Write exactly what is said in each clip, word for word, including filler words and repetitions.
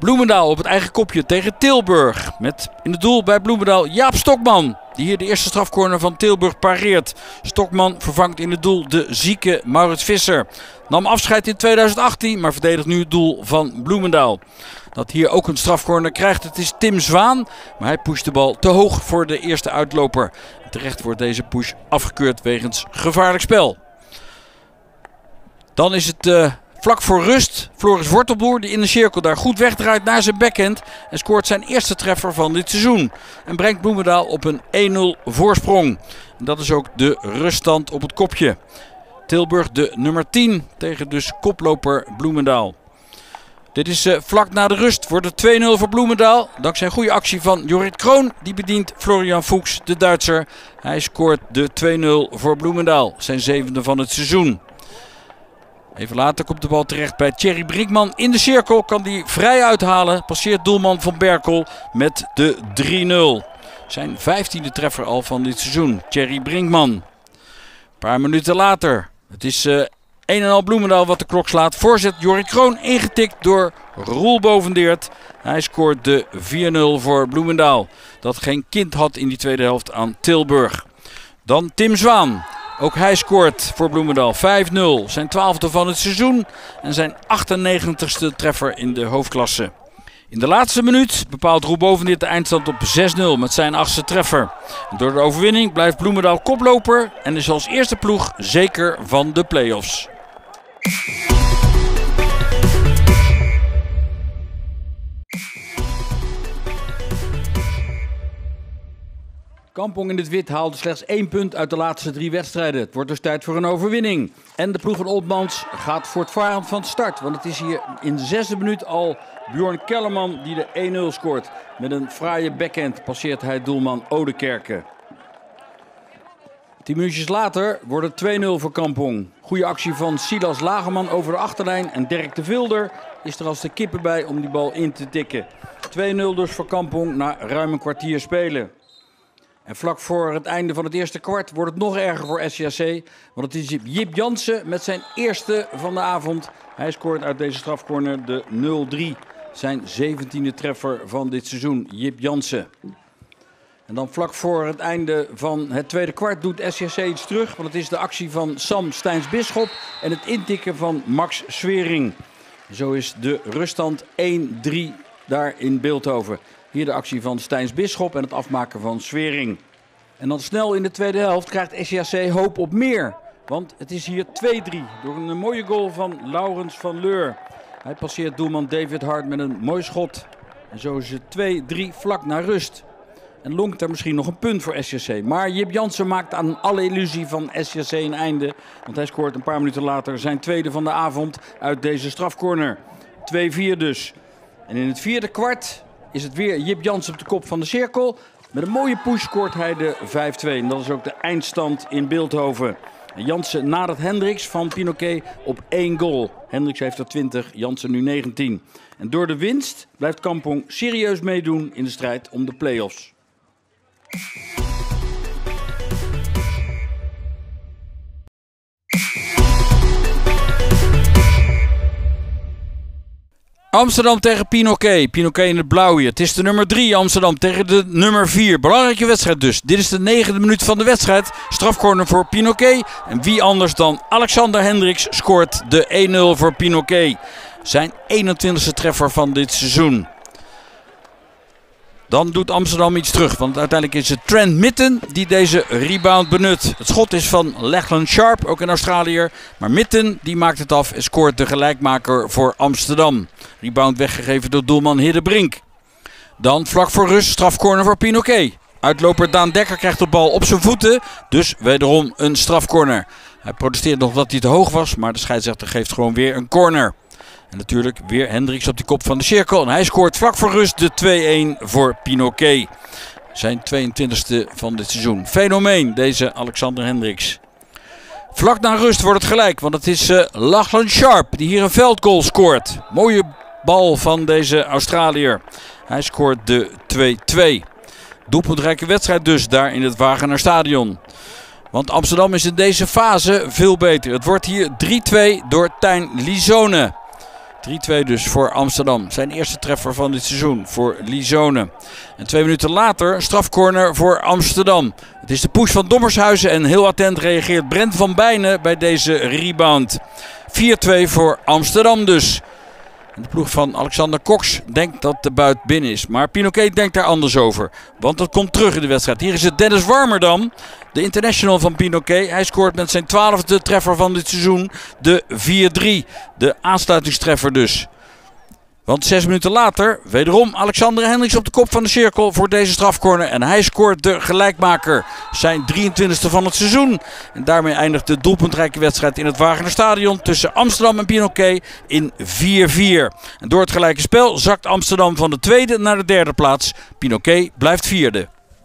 Bloemendaal op het eigen kopje tegen Tilburg. Met in het doel bij Bloemendaal Jaap Stokman. Die hier de eerste strafcorner van Tilburg pareert. Stokman vervangt in het doel de zieke Maurits Visser. Nam afscheid in tweeduizend achttien, maar verdedigt nu het doel van Bloemendaal. Dat hier ook een strafcorner krijgt, het is Tim Zwaan. Maar hij pusht de bal te hoog voor de eerste uitloper. Terecht wordt deze push afgekeurd wegens gevaarlijk spel. Dan is het uh, vlak voor rust. Floris Wortelboer die in de cirkel daar goed wegdraait naar zijn backhand. En scoort zijn eerste treffer van dit seizoen. En brengt Bloemendaal op een één nul voorsprong. En dat is ook de ruststand op het kopje. Tilburg de nummer tien tegen dus koploper Bloemendaal. Dit is uh, vlak na de rust. Wordt het twee nul voor Bloemendaal. Dankzij een goede actie van Jorrit Kroon. Die bedient Florian Fuchs, de Duitser. Hij scoort de twee nul voor Bloemendaal. Zijn zevende van het seizoen. Even later komt de bal terecht bij Thierry Brinkman. In de cirkel kan hij vrij uithalen. Passeert doelman Van Berkel met de drie nul. Zijn vijftiende treffer al van dit seizoen. Thierry Brinkman. Een paar minuten later. Het is uh, een en al Bloemendaal wat de klok slaat. Voorzet Jorrit Kroon ingetikt door Roel Bovendeert. Hij scoort de vier nul voor Bloemendaal. Dat geen kind had in die tweede helft aan Tilburg. Dan Tim Zwaan. Ook hij scoort voor Bloemendaal vijf nul. Zijn twaalfde van het seizoen en zijn achtennegentigste treffer in de hoofdklasse. In de laatste minuut bepaalt Roel Bovendeert de eindstand op zes nul met zijn achtste treffer. En door de overwinning blijft Bloemendaal koploper en is als eerste ploeg zeker van de play-offs. Kampong in het wit haalde slechts één punt uit de laatste drie wedstrijden. Het wordt dus tijd voor een overwinning. En de ploeg van Oltmans gaat voortvarend van start. Want het is hier in de zesde minuut al Bjorn Kellerman die de één nul scoort. Met een fraaie backhand passeert hij doelman Oudekerke. Tien minuutjes later wordt het twee nul voor Kampong. Goede actie van Silas Lagerman over de achterlijn. En Dirk de Vilder is er als de kippen bij om die bal in te tikken. twee nul dus voor Kampong na ruim een kwartier spelen. En vlak voor het einde van het eerste kwart wordt het nog erger voor S C A C. Want het is Jip Jansen met zijn eerste van de avond. Hij scoort uit deze strafcorner de nul drie. Zijn zeventiende treffer van dit seizoen, Jip Jansen. En dan vlak voor het einde van het tweede kwart doet S C A C iets terug. Want het is de actie van Sam Steins-Bisschop en het intikken van Max Swering. Zo is de ruststand één drie daar in Bilthoven. Hier de actie van Steins-Bisschop en het afmaken van Swering. En dan snel in de tweede helft krijgt S C A C hoop op meer. Want het is hier twee drie door een mooie goal van Laurens van Leur. Hij passeert doelman David Hart met een mooi schot. En zo is het twee drie vlak naar rust. En lonkt er misschien nog een punt voor S C A C. Maar Jip Jansen maakt aan alle illusie van S C A C een einde. Want hij scoort een paar minuten later zijn tweede van de avond uit deze strafcorner. twee vier dus. En in het vierde kwart is het weer Jip Jansen op de kop van de cirkel. Met een mooie push scoort hij de vijf twee. En dat is ook de eindstand in Bilthoven. Jansen nadert Hendricks van Pinoquet op één goal. Hendricks heeft er twintig, Jansen nu negentien. En door de winst blijft Kampong serieus meedoen in de strijd om de play-offs. Amsterdam tegen Pinoquet. Pinoquet in het blauw hier. Het is de nummer drie Amsterdam tegen de nummer vier. Belangrijke wedstrijd dus. Dit is de negende minuut van de wedstrijd. Strafcorner voor Pinoquet. En wie anders dan Alexander Hendricks scoort de één nul voor Pinoquet. Zijn eenentwintigste treffer van dit seizoen. Dan doet Amsterdam iets terug. Want uiteindelijk is het Trent Mitten die deze rebound benut. Het schot is van Lachlan Sharp, ook een Australiër. Maar Mitten die maakt het af en scoort de gelijkmaker voor Amsterdam. Rebound weggegeven door doelman Hidde Brink. Dan vlak voor rust strafcorner voor Pinoquet. Uitloper Daan Dekker krijgt de bal op zijn voeten. Dus wederom een strafcorner. Hij protesteert nog dat hij te hoog was. Maar de scheidsrechter geeft gewoon weer een corner. En natuurlijk weer Hendricks op die kop van de cirkel. En hij scoort vlak voor rust de twee één voor Pinoquet. Zijn tweeëntwintigste van dit seizoen. Fenomeen deze Alexander Hendricks. Vlak na rust wordt het gelijk. Want het is uh, Lachlan Sharp die hier een veldgoal scoort. Mooie bal van deze Australiër. Hij scoort de twee twee. Doelpuntrijke wedstrijd dus daar in het Wagener Stadion. Want Amsterdam is in deze fase veel beter. Het wordt hier drie twee door Tijn Lisone. drie twee dus voor Amsterdam. Zijn eerste treffer van dit seizoen voor Liesone. En twee minuten later een strafcorner voor Amsterdam. Het is de push van Dommershuizen en heel attent reageert Brent van Bijnen bij deze rebound. vier twee voor Amsterdam dus. En de ploeg van Alexander Cox denkt dat de buit binnen is. Maar Pinoquet denkt daar anders over. Want dat komt terug in de wedstrijd. Hier is het Dennis Warmerdam, de international van Pinoquet. Hij scoort met zijn twaalfde treffer van dit seizoen de vier drie. De aansluitingstreffer dus. Want zes minuten later, wederom Alexander Hendricks op de kop van de cirkel voor deze strafcorner. En hij scoort de gelijkmaker. Zijn drieëntwintigste van het seizoen. En daarmee eindigt de doelpuntrijke wedstrijd in het Wagener-stadion tussen Amsterdam en Pinoquet in vier vier. En door het gelijke spel zakt Amsterdam van de tweede naar de derde plaats. Pinoquet blijft vierde.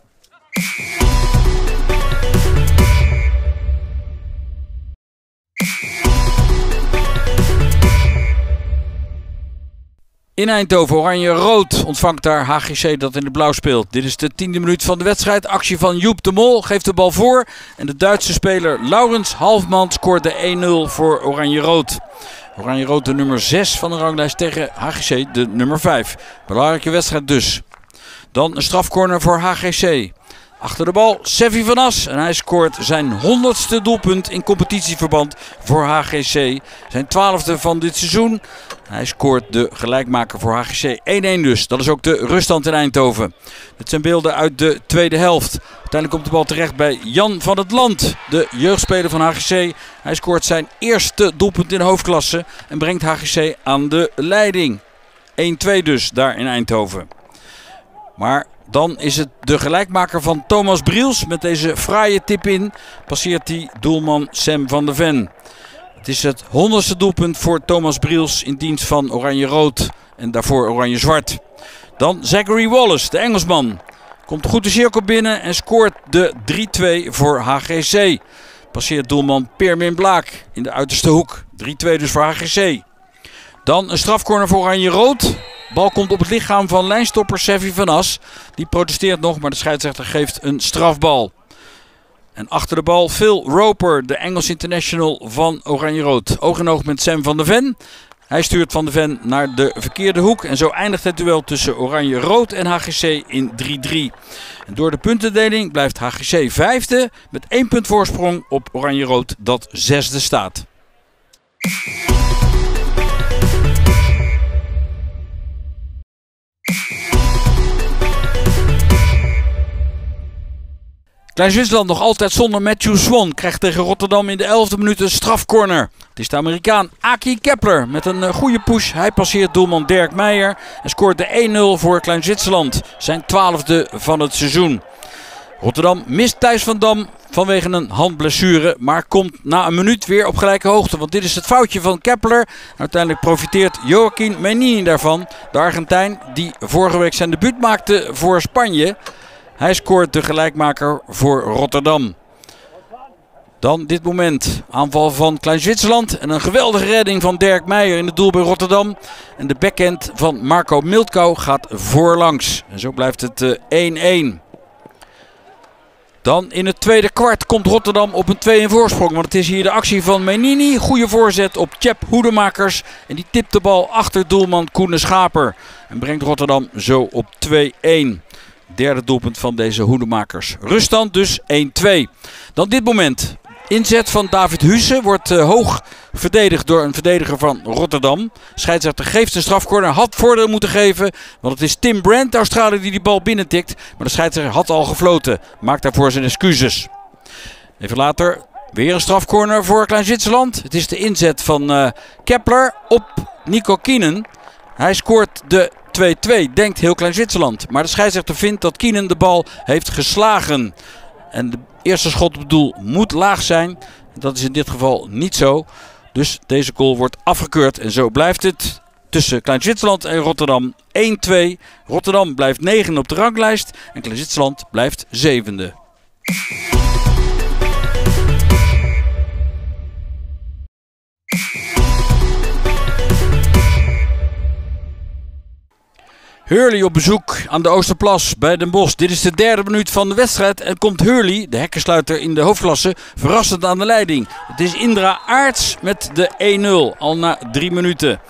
In Eindhoven, Oranje-Rood ontvangt daar H G C dat in de blauw speelt. Dit is de tiende minuut van de wedstrijd. Actie van Joep de Mol geeft de bal voor. En de Duitse speler Laurens Halfman scoort de een nul voor Oranje-Rood. Oranje-Rood de nummer zes van de ranglijst tegen H G C de nummer vijf. Belangrijke wedstrijd dus. Dan een strafcorner voor H G C. Achter de bal Seffi van As en hij scoort zijn honderdste doelpunt in competitieverband voor H G C. Zijn twaalfde van dit seizoen. Hij scoort de gelijkmaker voor H G C één een dus. Dat is ook de ruststand in Eindhoven. Dit zijn beelden uit de tweede helft. Uiteindelijk komt de bal terecht bij Jan van het Land, de jeugdspeler van H G C. Hij scoort zijn eerste doelpunt in de hoofdklasse en brengt H G C aan de leiding. één twee dus daar in Eindhoven. Maar dan is het de gelijkmaker van Thomas Briels. Met deze fraaie tip in passeert hij doelman Sam van der Ven. Het is het honderdste doelpunt voor Thomas Briels in dienst van Oranje-Rood en daarvoor Oranje-Zwart. Dan Zachary Wallace, de Engelsman. Komt goed de cirkel binnen en scoort de drie twee voor H G C. Passeert doelman Permin Blaak in de uiterste hoek. drie twee dus voor H G C. Dan een strafcorner voor Oranje-Rood. Bal komt op het lichaam van lijnstopper Seffi van As. Die protesteert nog, maar de scheidsrechter geeft een strafbal. En achter de bal Phil Roper, de Engels international van Oranje-Rood. Oog in oog met Sam van der Ven. Hij stuurt Van der Ven naar de verkeerde hoek. En zo eindigt het duel tussen Oranje-Rood en H G C in drie drie. En door de puntendeling blijft H G C vijfde met één punt voorsprong op Oranje-Rood dat zesde staat. Klein-Zwitserland nog altijd zonder Matthew Swan. Krijgt tegen Rotterdam in de elfde minuut een strafcorner. Het is de Amerikaan Aki Kepler met een goede push. Hij passeert doelman Dirk Meijer en scoort de een nul voor Klein-Zwitserland. Zijn twaalfde van het seizoen. Rotterdam mist Thijs van Dam vanwege een handblessure. Maar komt na een minuut weer op gelijke hoogte. Want dit is het foutje van Kepler. Uiteindelijk profiteert Joaquin Menini daarvan. De Argentijn die vorige week zijn debuut maakte voor Spanje. Hij scoort de gelijkmaker voor Rotterdam. Dan dit moment. Aanval van Klein-Zwitserland. En een geweldige redding van Dirk Meijer in het doel bij Rotterdam. En de backhand van Marco Miltkou gaat voorlangs. En zo blijft het één een. Dan in het tweede kwart komt Rotterdam op een twee een voorsprong. Want het is hier de actie van Menini. Goede voorzet op Tjep Hoedemakers. En die tipt de bal achter doelman Koene Schaper. En brengt Rotterdam zo op twee een. Derde doelpunt van deze Hoedemakers. Ruststand dus één twee. Dan dit moment. Inzet van David Husse wordt uh, hoog verdedigd door een verdediger van Rotterdam. Scheidsrechter geeft een strafcorner. Had voordeel moeten geven. Want het is Tim Brandt, de Australiër, die die bal binnentikt. Maar de scheidsrechter had al gefloten. Maakt daarvoor zijn excuses. Even later weer een strafcorner voor Klein-Zwitserland. Het is de inzet van uh, Kepler op Nico Kienen. Hij scoort de twee twee, denkt heel Klein-Zwitserland. Maar de scheidsrechter vindt dat Kienen de bal heeft geslagen. En de eerste schot op het doel moet laag zijn. Dat is in dit geval niet zo. Dus deze goal wordt afgekeurd. En zo blijft het tussen Klein-Zwitserland en Rotterdam één twee. Rotterdam blijft negen op de ranglijst. En Klein-Zwitserland blijft zevende. Hurley op bezoek aan de Oosterplas bij Den Bosch. Dit is de derde minuut van de wedstrijd en komt Hurley, de hekkensluiter in de hoofdklasse, verrassend aan de leiding. Het is Indra Aerts met de een nul, al na drie minuten.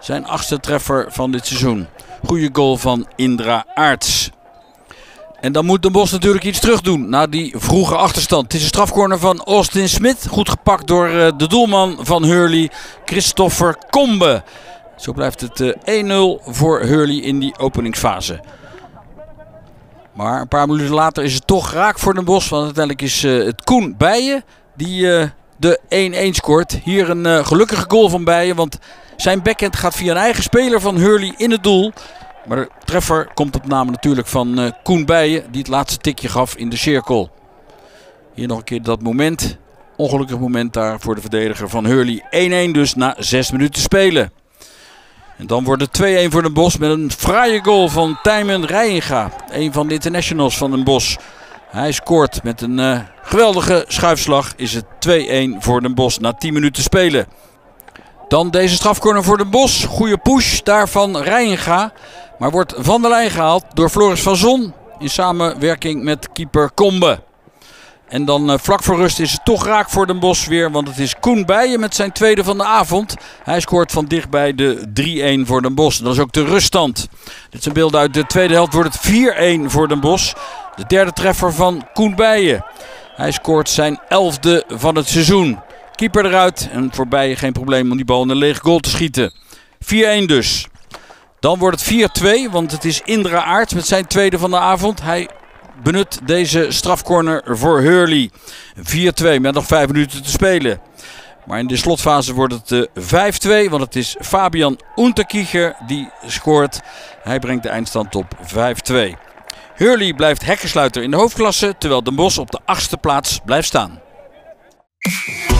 Zijn achtste treffer van dit seizoen. Goede goal van Indra Aerts. En dan moet Den Bosch natuurlijk iets terug doen na die vroege achterstand. Het is een strafcorner van Austin Smit. Goed gepakt door de doelman van Hurley, Christopher Combe. Zo blijft het één nul voor Hurley in die openingsfase. Maar een paar minuten later is het toch raak voor Den Bosch. Want uiteindelijk is het Koen Bijen die de één één scoort. Hier een gelukkige goal van Bijen. Want zijn backhand gaat via een eigen speler van Hurley in het doel. Maar de treffer komt op naam natuurlijk van uh, Koen Bijen, die het laatste tikje gaf in de cirkel. Hier nog een keer dat moment. Ongelukkig moment daar voor de verdediger van Hurley. één één dus na zes minuten spelen. En dan wordt het twee één voor Den Bosch met een fraaie goal van Tijmen Rijinga. Een van de internationals van Den Bosch. Hij scoort met een uh, geweldige schuifslag. Is het twee één voor Den Bosch na tien minuten spelen. Dan deze strafcorner voor Den Bosch. Goede push daar van Rijinga. Maar wordt van de lijn gehaald door Floris van Zon. In samenwerking met keeper Combe. En dan uh, vlak voor rust is het toch raak voor Den Bosch weer. Want het is Koen Bijen met zijn tweede van de avond. Hij scoort van dichtbij de drie één voor Den Bosch. Dat is ook de ruststand. Dit zijn beelden uit de tweede helft. Wordt het vier één voor Den Bosch. De derde treffer van Koen Bijen. Hij scoort zijn elfde van het seizoen. Keeper eruit en voor Bijen geen probleem om die bal in een leeg goal te schieten. vier één dus. Dan wordt het vier twee, want het is Indra Aerts met zijn tweede van de avond. Hij benut deze strafcorner voor Hurley. vier twee met nog vijf minuten te spelen. Maar in de slotfase wordt het uh, vijf twee, want het is Fabian Unterkiecher die scoort. Hij brengt de eindstand op vijf twee. Hurley blijft hekkensluiter in de hoofdklasse, terwijl Den Bosch op de achtste plaats blijft staan.